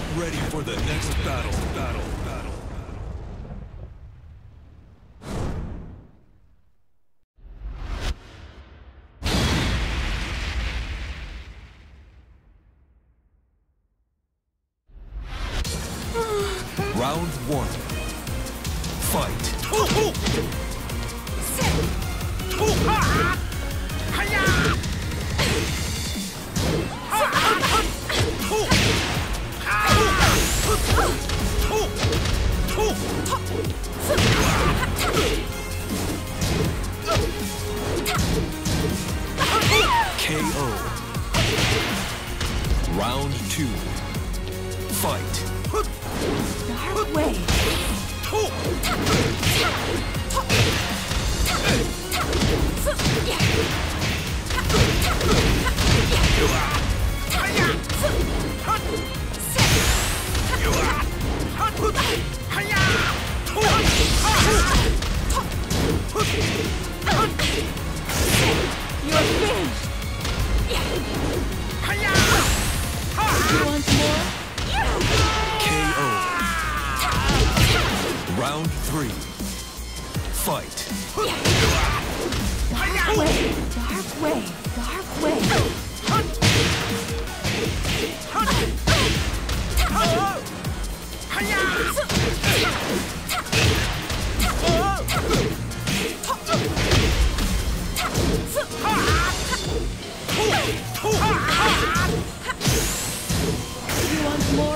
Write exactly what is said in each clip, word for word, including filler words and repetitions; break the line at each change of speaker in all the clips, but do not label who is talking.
Get ready for the next battle, battle, battle. Round one. Fight. K O. Round two. Fight.
Dark Wave. You're finished. You want more?
K O. Round three. Fight.
Dark Wave. Dark Wave. Dark Wave. You want more?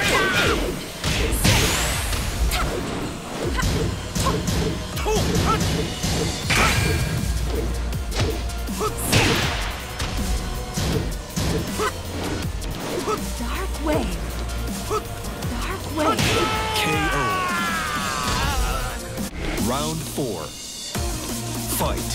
Dark Wave. Dark Wave.
K O. Round four. Fight.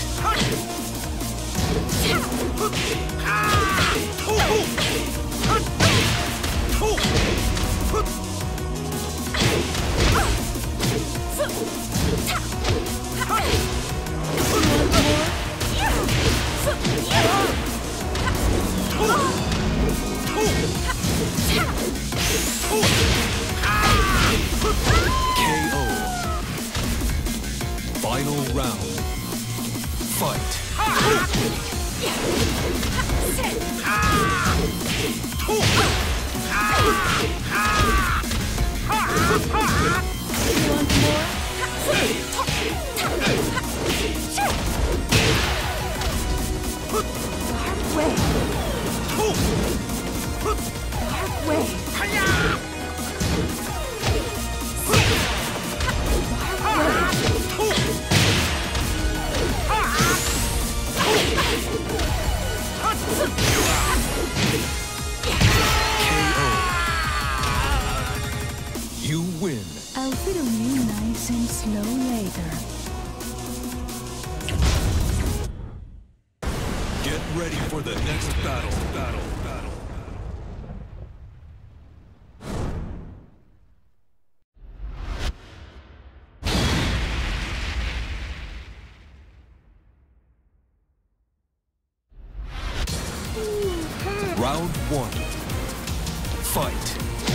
K O. Final round. Fight.
You want more? Dark Wave. Dark Wave.
K O. You win.
I'll fiddle you nice and slow later.
Get ready for the next battle, battle, battle. Round one. Fight.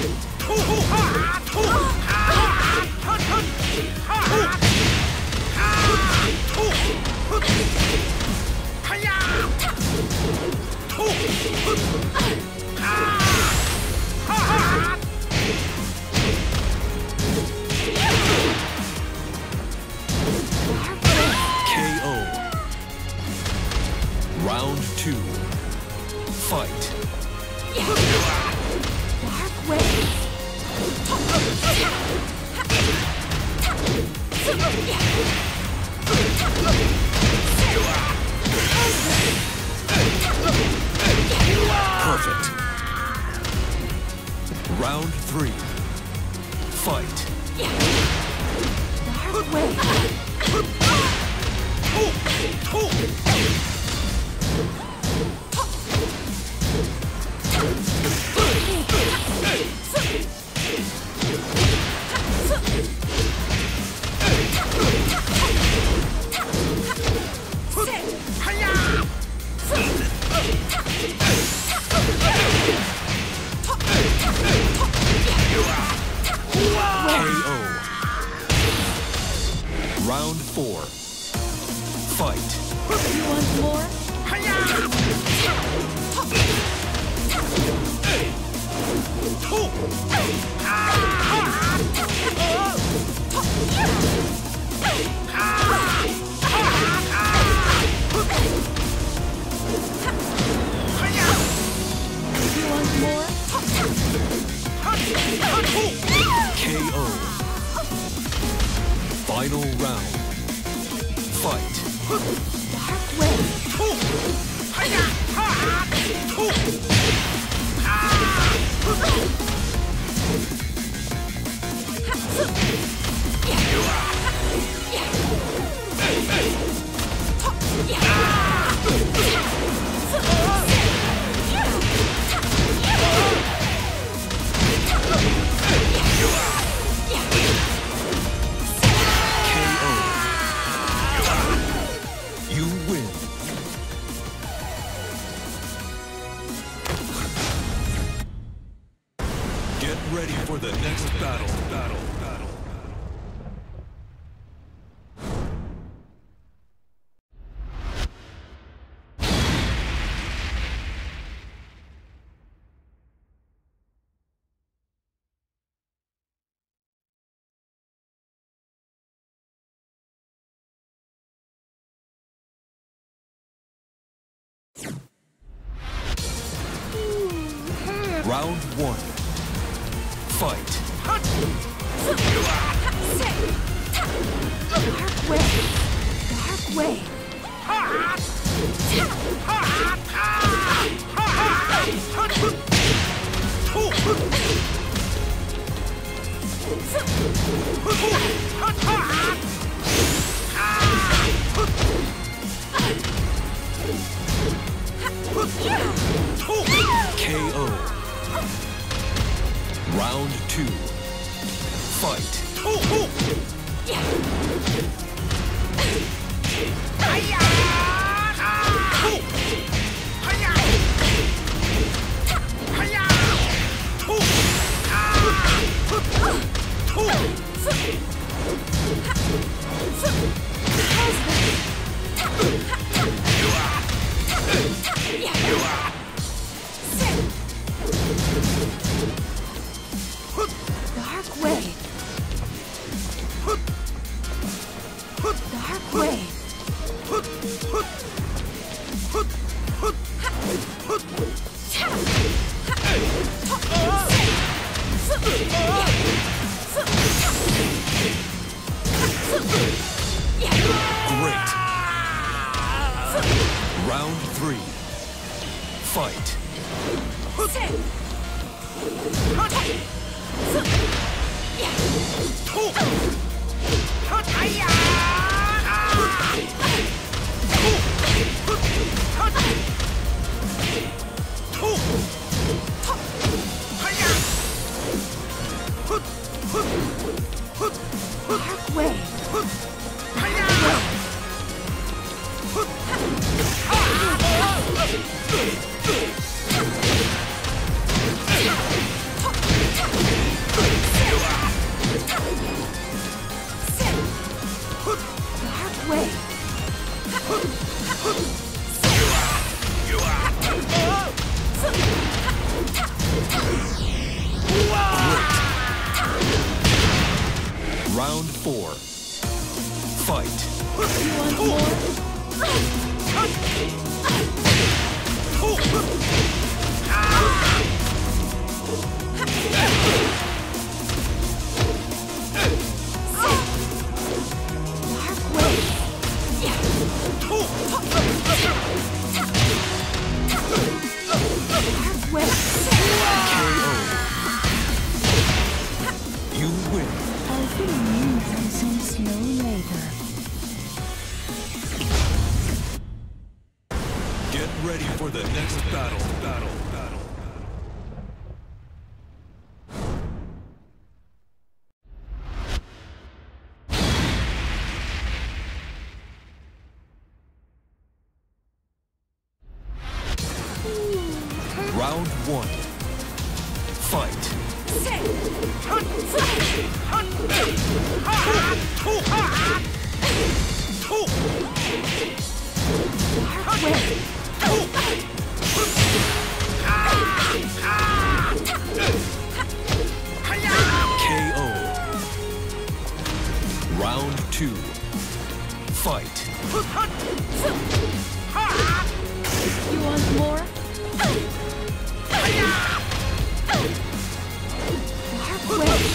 K O. Round two. Fight.
Dark Wave.
Perfect. Round three. Fight.
Dark Wave.
K O. Final round. Fight.
Dark Wave.
You win. Get ready for the next battle. Battle. Battle. Round one. Fight.
Dark Wave. Dark Wave.
K O. Round two. Fight.
Dark Wave. Dark Wave.
Great. Round three. Fight.
Dark Wave. Dark Wave.
Round four. Fight.
You want more? Dark Wave. Dark Wave.
K O. You win.
I'll see you some snow later.
Get ready for the next battle. Battle. Battle. Round one. Fight.
Dark Wave.
Fight.
You want more? Dark wave.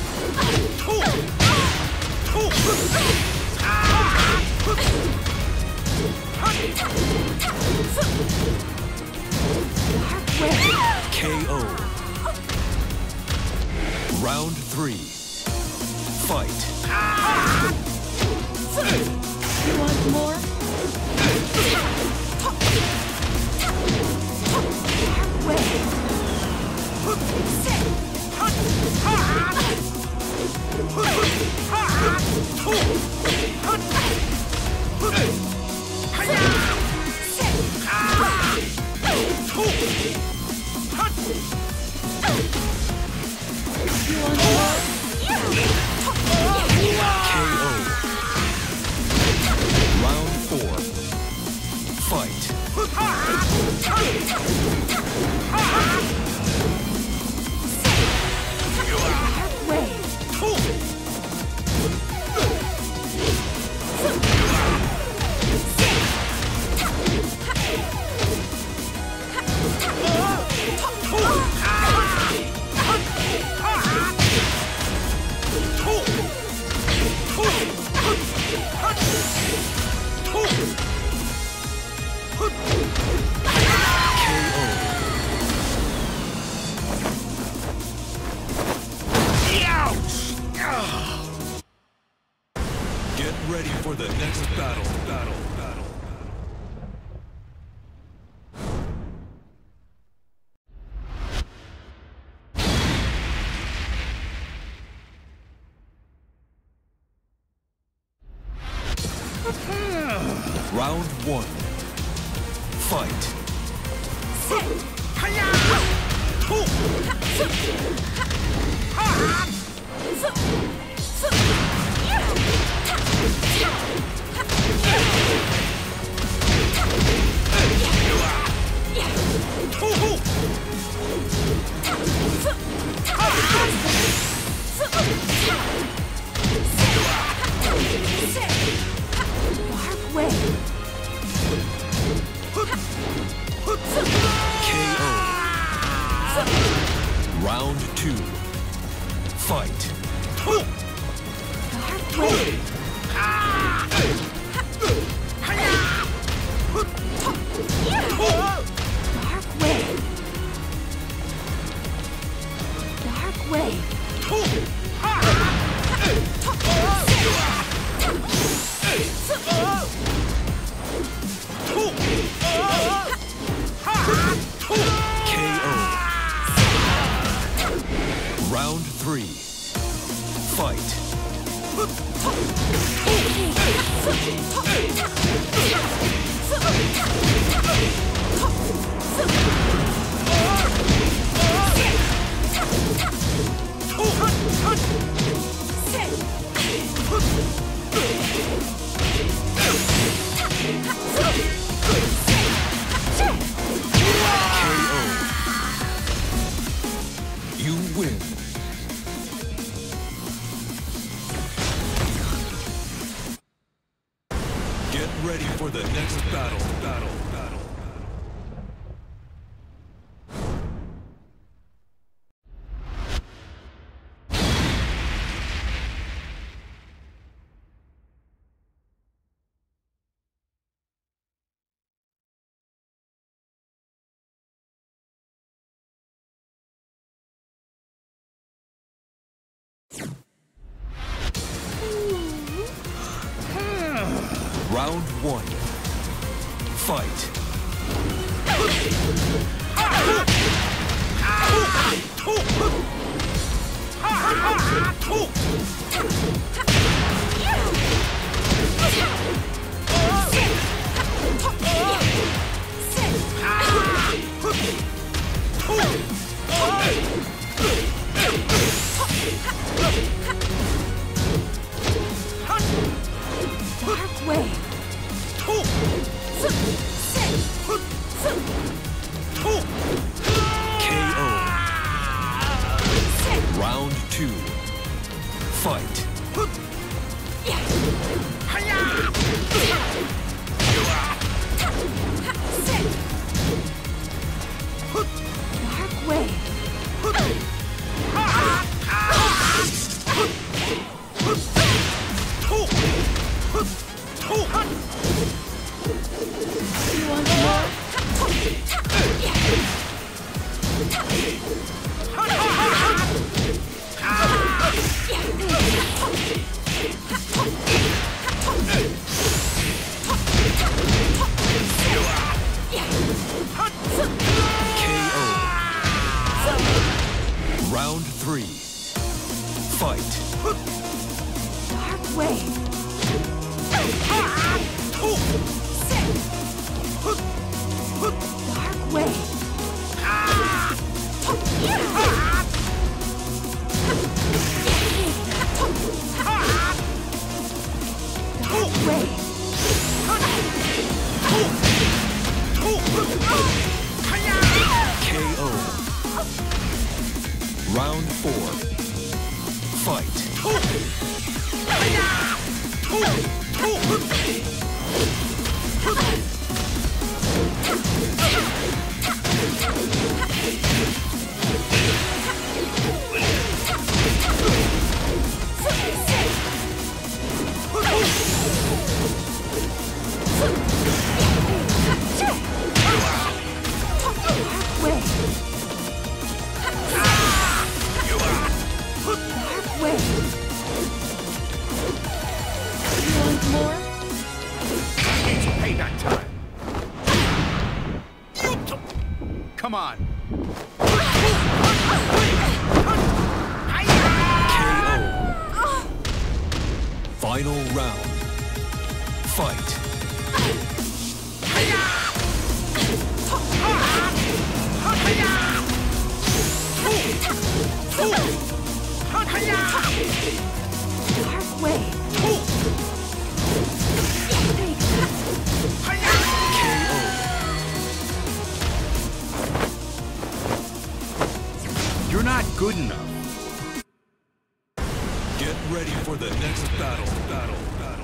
Dark wave.
K O. Round three. Fight.
You want more? Dark wave. You want more?
K O. Round four. Fight.
Dark wave.
Get ready for the next battle. Battle. Battle. Round one. Fight.
Dark wave.
K O. Round two. Fight.
Dark wave. Dark wave. Dark wave.
K O. Round three. Fight. You win. Get ready for the next battle. Battle. Battle. Round one. Fight.
Dark wave.
K O. Round two. Fight. Fight.
Dark wave. Dark wave. Dark wave.
K O. Round four. Fight.
Come on.
K O. Final round. Fight.
Dark wave.
You're not good enough.
Get ready for the next battle. Battle. Battle.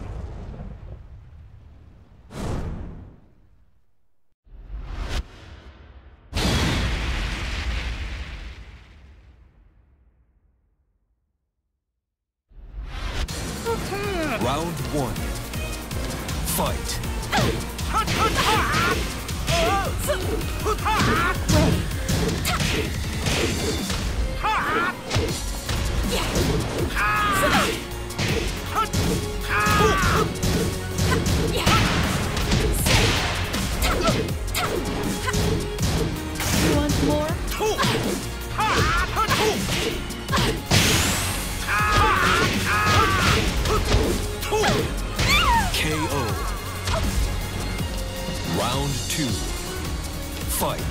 Round one. Fight.
You want more?
K O. Round two. Fight.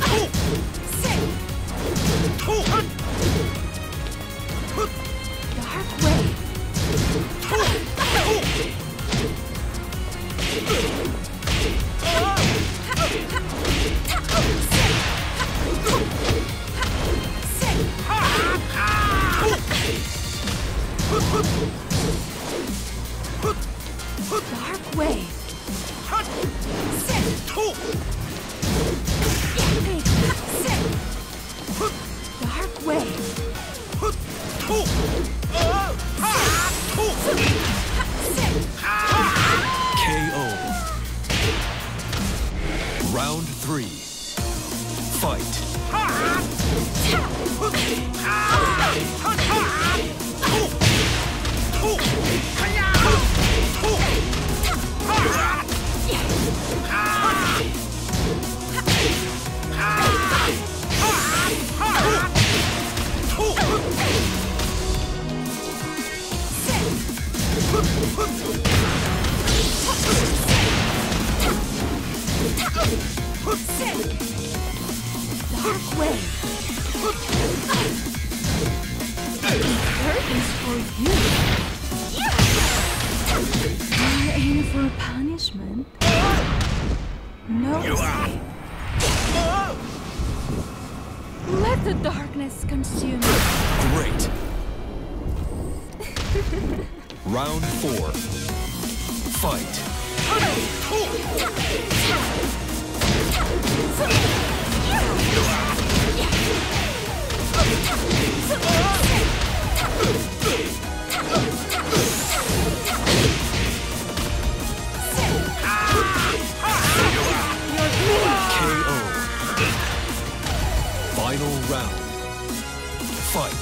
Dark wave. Dark wave. Dark wave.
K O. Round three. Fight.
Dark wave. Hurt is for you. You're in for punishment. No escape. Let the darkness consume you.
Great. Round four. Fight. K O. Final round. Fight.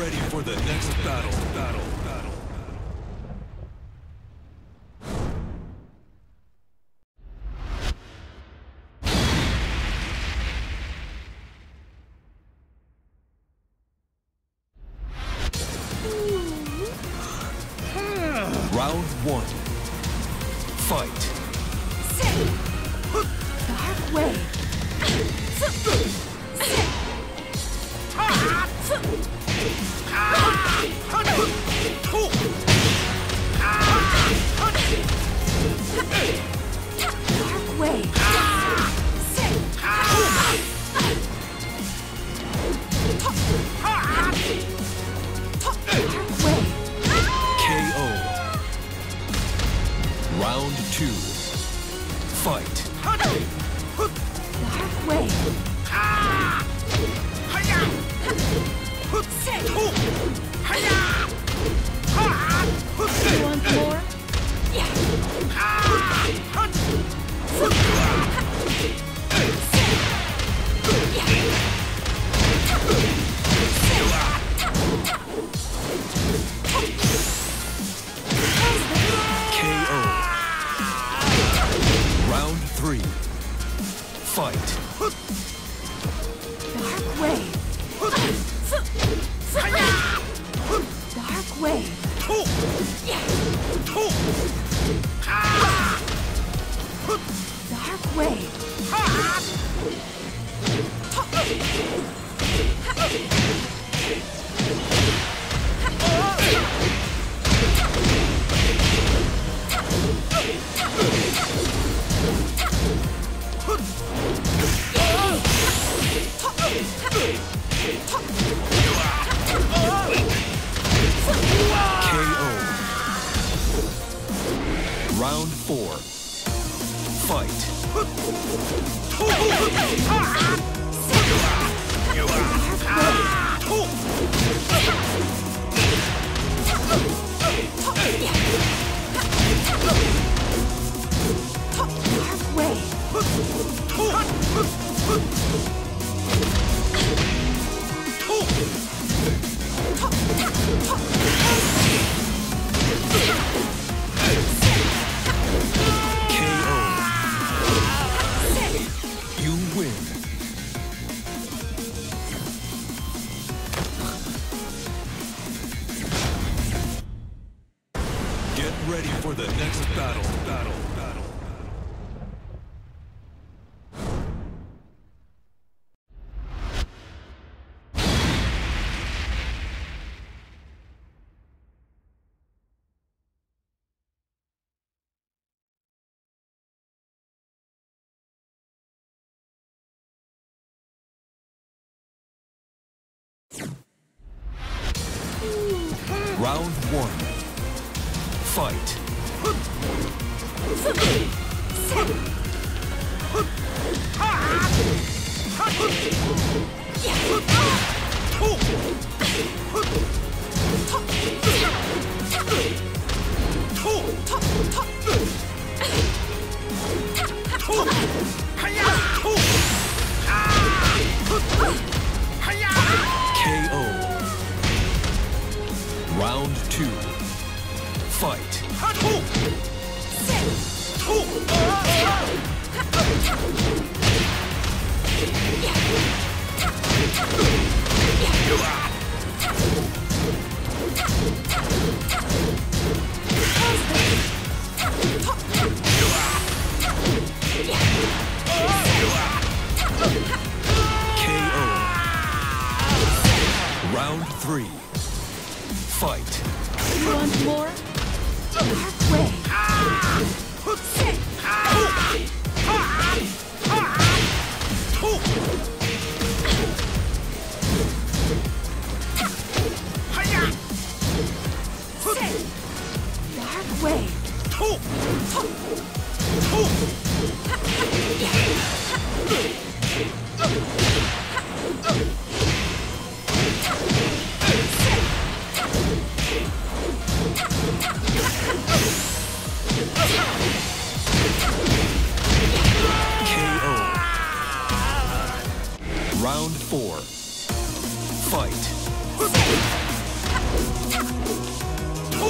ready for the next battle. Battle. Battle.
Round one. Fight.
Dark Wave. Dark Wave.
K O. Round two. Fight.
Dark Wave. You want more?
K O. Round three. Fight.
Dark Wave. Dark Wave. Dark Wave.
K O. Round four. Fight.
Dark Wave.
K O. You win.
Get ready for the next battle. Battle. Battle.
Round one. Fight. K O. Round two. Fight. K O. Round three. Fight.
You want more? Dark Wave. Dark Wave.
K O. Round four. Fight.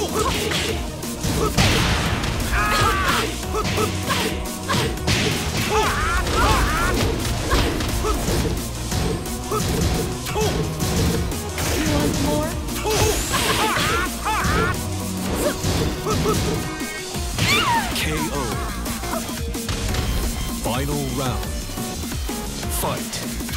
You want more?
K O. Final round. Fight.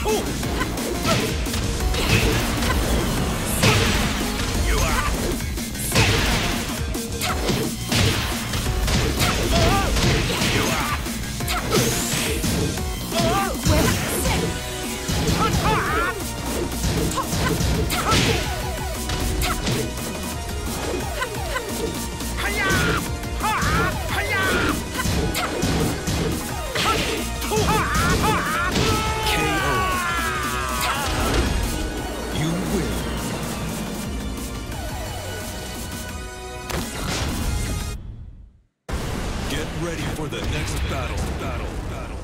K O. You win.
Get ready for the next battle. Battle. Battle.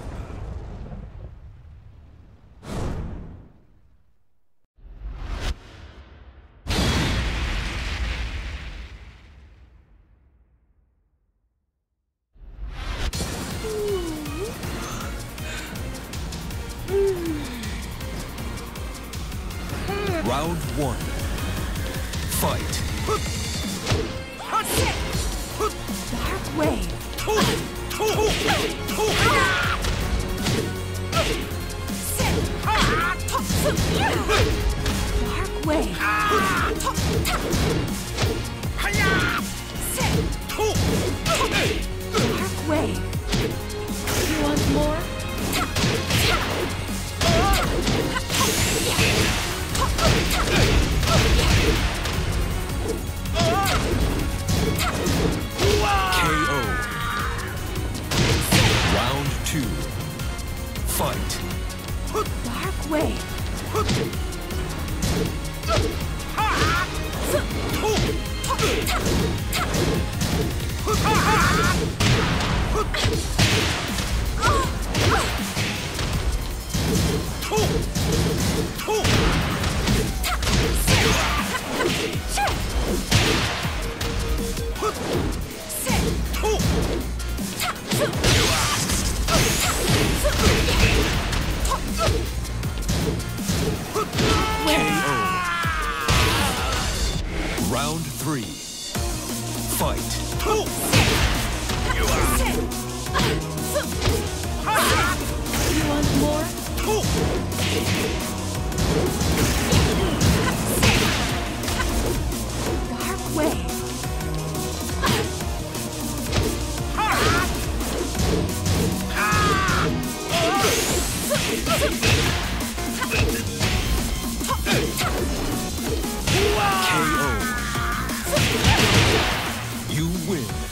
Round one. Fight.
Dark wave. Dark wave. Dark wave. You want more?
K O. Round two. Fight.
Dark wave.
K O. Round three. Fight.
You want more? Dark wave.
K O. You win.